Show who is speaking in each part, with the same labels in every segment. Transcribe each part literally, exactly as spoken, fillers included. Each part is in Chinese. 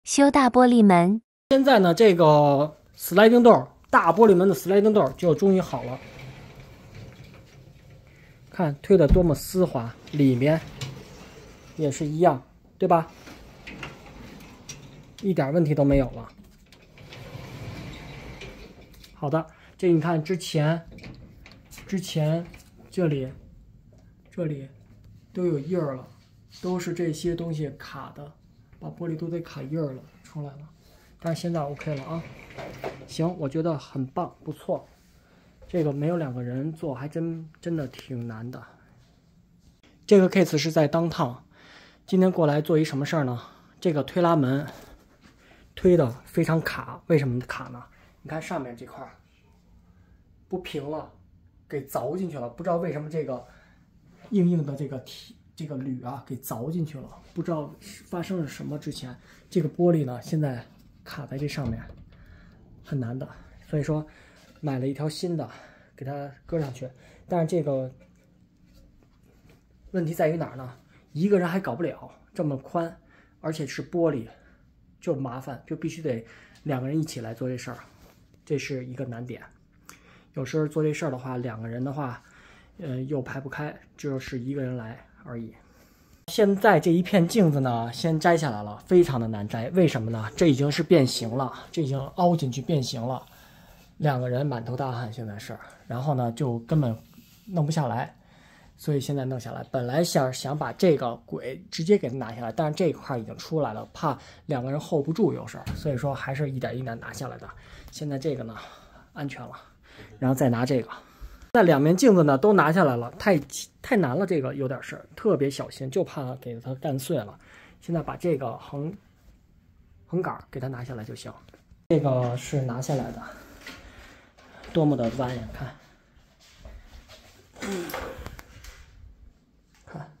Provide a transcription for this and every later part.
Speaker 1: 修大玻璃门。
Speaker 2: 现在呢，这个 sliding door 大玻璃门的 sliding door 就终于好了。看推的多么丝滑，里面也是一样，对吧？一点问题都没有了。好的，这你看之前，之前这里，这里都有印儿了，都是这些东西卡的，把玻璃都得卡印儿了，出来了。但是现在 OK 了啊，行，我觉得很棒，不错。这个没有两个人做，还真真的挺难的。这个 case 是在当趟，今天过来做一什么事儿呢？这个推拉门推的非常卡，为什么卡呢？你看上面这块不平了，给凿进去了，不知道为什么这个硬硬的这个体这个铝啊给凿进去了，不知道发生了什么。之前这个玻璃呢，现在卡在这上面，很难的，所以说买了一条新的给它搁上去。但是这个问题在于哪儿呢？一个人还搞不了这么宽，而且是玻璃，就麻烦，就必须得两个人一起来做这事儿，这是一个难点。有时候做这事儿的话，两个人的话，呃，又排不开，只有是一个人来而已。现在这一片镜子呢，先摘下来了，非常的难摘。为什么呢？这已经是变形了，这已经凹进去变形了。两个人满头大汗，现在是，然后呢，就根本弄不下来，所以现在弄下来。本来想想把这个轨直接给它拿下来，但是这一块已经出来了，怕两个人 hold 不住有事儿，所以说还是一点一点拿下来的。现在这个呢，安全了，然后再拿这个。那两面镜子呢都拿下来了，太太难了，这个有点事儿，特别小心，就怕给它干碎了。现在把这个横横杆给它拿下来就行。这个是拿下来的，多么的弯呀！看，嗯，看，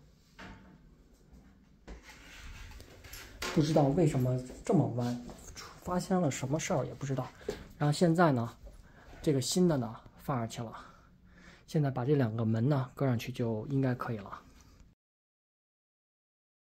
Speaker 2: 不知道为什么这么弯，发生了什么事儿也不知道。然后现在呢，这个新的呢放上去了。现在把这两个门呢搁上去就应该可以了。